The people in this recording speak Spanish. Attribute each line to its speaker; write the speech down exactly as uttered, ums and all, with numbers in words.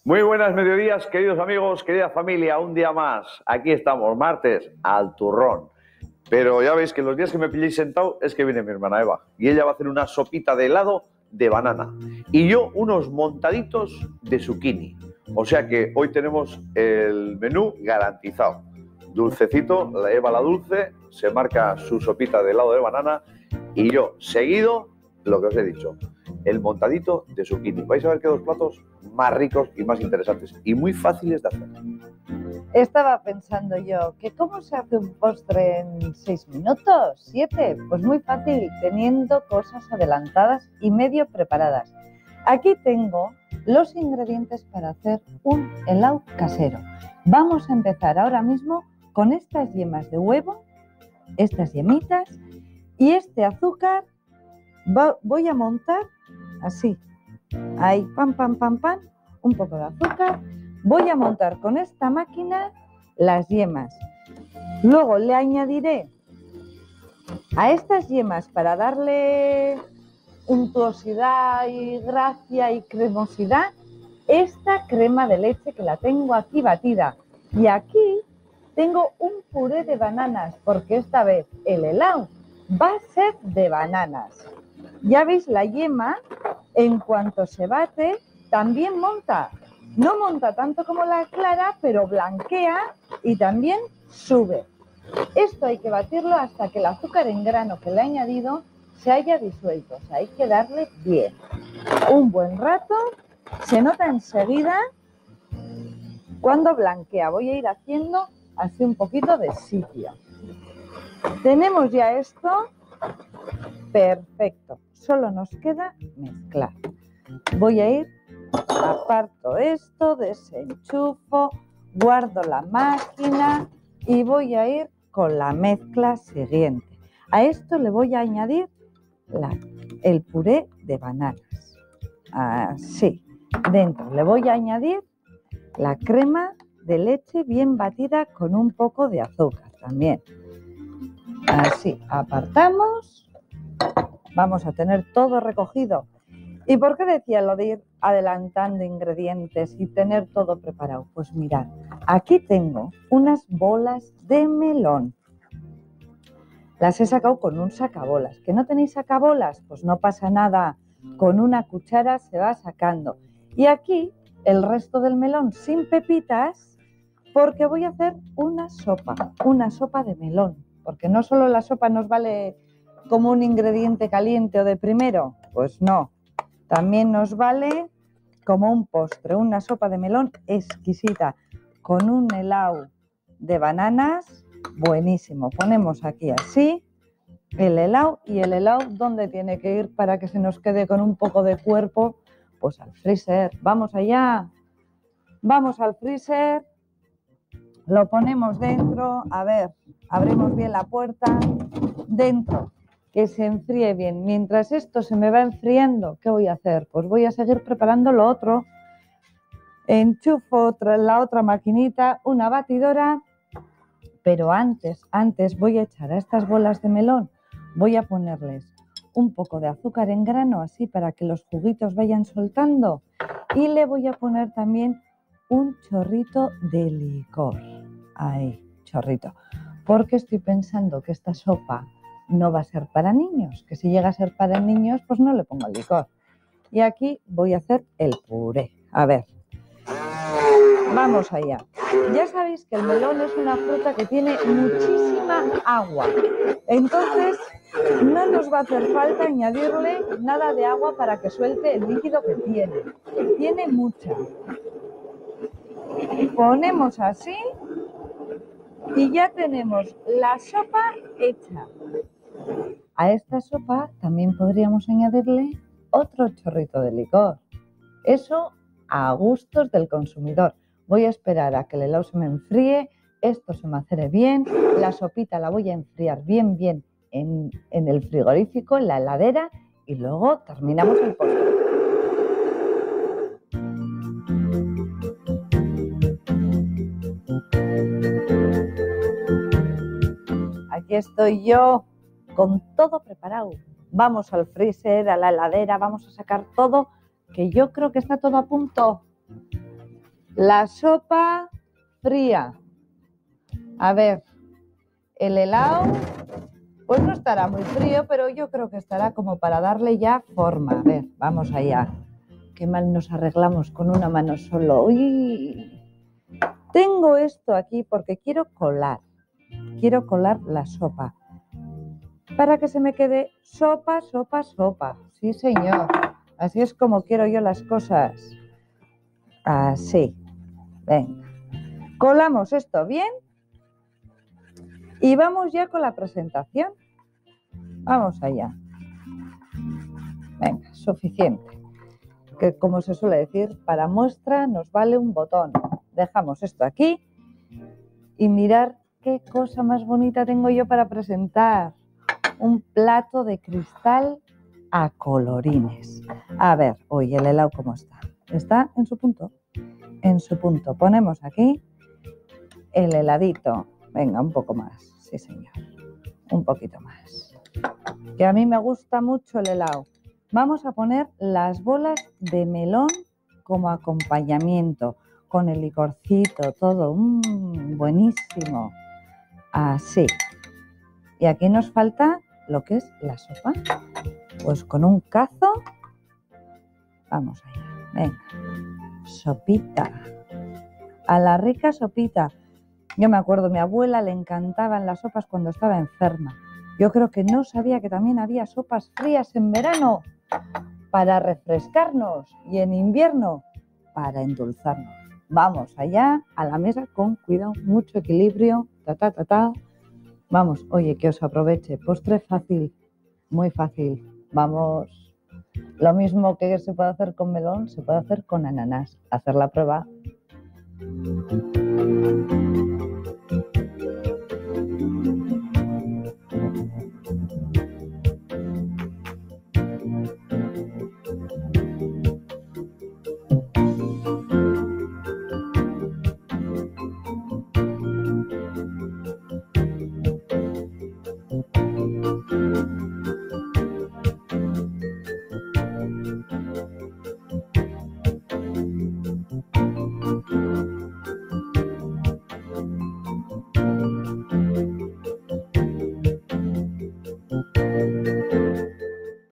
Speaker 1: Muy buenas mediodías, queridos amigos, querida familia, un día más. Aquí estamos, martes, al turrón. Pero ya veis que los días que me pilléis sentado es que viene mi hermana Eva y ella va a hacer una sopita de helado de banana y yo unos montaditos de zucchini. O sea que hoy tenemos el menú garantizado. Dulcecito, la Eva la dulce, se marca su sopita de helado de banana y yo, seguido, lo que os he dicho, el montadito de zucchini. Vais a ver que dos platos más ricos y más interesantes y muy fáciles de hacer.
Speaker 2: Estaba pensando yo, que ¿cómo se hace un postre en seis minutos? ¿Siete? Pues muy fácil, teniendo cosas adelantadas y medio preparadas. Aquí tengo los ingredientes para hacer un helado casero. Vamos a empezar ahora mismo con estas yemas de huevo, estas yemitas y este azúcar. Voy a montar así, ahí, pam, pam, pam, pam, un poco de azúcar. Voy a montar con esta máquina las yemas. Luego le añadiré a estas yemas, para darle untuosidad y gracia y cremosidad, esta crema de leche que la tengo aquí batida. Y aquí tengo un puré de bananas, porque esta vez el helado va a ser de bananas. Ya veis, la yema, en cuanto se bate, también monta. No monta tanto como la clara, pero blanquea y también sube. Esto hay que batirlo hasta que el azúcar en grano que le he añadido se haya disuelto. O sea, hay que darle bien. Un buen rato, se nota enseguida cuando blanquea. Voy a ir haciendo así un poquito de sitio. Tenemos ya esto perfecto. Solo nos queda mezclar. Voy a ir, aparto esto, desenchufo, guardo la máquina y voy a ir con la mezcla siguiente. A esto le voy a añadir la, el puré de bananas. Así. Dentro le voy a añadir la crema de leche bien batida con un poco de azúcar también. Así, apartamos. Vamos a tener todo recogido. ¿Y por qué decía lo de ir adelantando ingredientes y tener todo preparado? Pues mirad, aquí tengo unas bolas de melón. Las he sacado con un sacabolas. ¿Que no tenéis sacabolas? Pues no pasa nada. Con una cuchara se va sacando. Y aquí el resto del melón sin pepitas, porque voy a hacer una sopa, una sopa de melón. Porque no solo la sopa nos vale como un ingrediente caliente o de primero, pues no. También nos vale como un postre, una sopa de melón exquisita con un helado de bananas buenísimo. Ponemos aquí así el helado y el helado, ¿dónde tiene que ir para que se nos quede con un poco de cuerpo? Pues al freezer. Vamos allá, vamos al freezer, lo ponemos dentro, a ver, abrimos bien la puerta, dentro. Que se enfríe bien. Mientras esto se me va enfriando, ¿qué voy a hacer? Pues voy a seguir preparando lo otro. Enchufo otra, la otra maquinita, una batidora, pero antes, antes voy a echar a estas bolas de melón, voy a ponerles un poco de azúcar en grano, así para que los juguitos vayan soltando, y le voy a poner también un chorrito de licor. Ahí, chorrito. Porque estoy pensando que esta sopa no va a ser para niños, que si llega a ser para niños, pues no le pongo el licor. Y aquí voy a hacer el puré. A ver, vamos allá. Ya sabéis que el melón es una fruta que tiene muchísima agua. Entonces, no nos va a hacer falta añadirle nada de agua para que suelte el líquido que tiene. Tiene mucha. Ponemos así y ya tenemos la sopa hecha. A esta sopa también podríamos añadirle otro chorrito de licor. Eso a gustos del consumidor. Voy a esperar a que el helado se me enfríe, esto se macere bien, la sopita la voy a enfriar bien, bien en, en el frigorífico, en la heladera, y luego terminamos el postre. Aquí estoy yo con todo preparado. Vamos al freezer, a la heladera, vamos a sacar todo, que yo creo que está todo a punto. la sopa fría. A ver, el helado, pues no estará muy frío, pero yo creo que estará como para darle ya forma. A ver, vamos allá. Qué mal nos arreglamos con una mano solo. Uy. Tengo esto aquí porque quiero colar. Quiero colar la sopa. Para que se me quede sopa, sopa, sopa. Sí, señor. Así es como quiero yo las cosas. Así. Venga. Colamos esto bien. Y vamos ya con la presentación. Vamos allá. Venga, suficiente. Que como se suele decir, para muestra nos vale un botón. Dejamos esto aquí y mirar qué cosa más bonita tengo yo para presentar. Un plato de cristal a colorines. A ver, oye, el helado cómo está. Está en su punto. En su punto. Ponemos aquí el heladito. Venga, un poco más. Sí, señor. Un poquito más. Que a mí me gusta mucho el helado. Vamos a poner las bolas de melón como acompañamiento, con el licorcito, todo, mmm, buenísimo. Así. Y aquí nos falta lo que es la sopa. Pues con un cazo, vamos allá. Venga, sopita. A la rica sopita. Yo me acuerdo, mi abuela le encantaban las sopas cuando estaba enferma. Yo creo que no sabía que también había sopas frías en verano para refrescarnos y en invierno para endulzarnos. Vamos allá a la mesa con cuidado, mucho equilibrio, ta, ta, ta, ta. Vamos, oye, que os aproveche. Postre fácil, muy fácil. Vamos, lo mismo que se puede hacer con melón, se puede hacer con ananás. Hacer la prueba.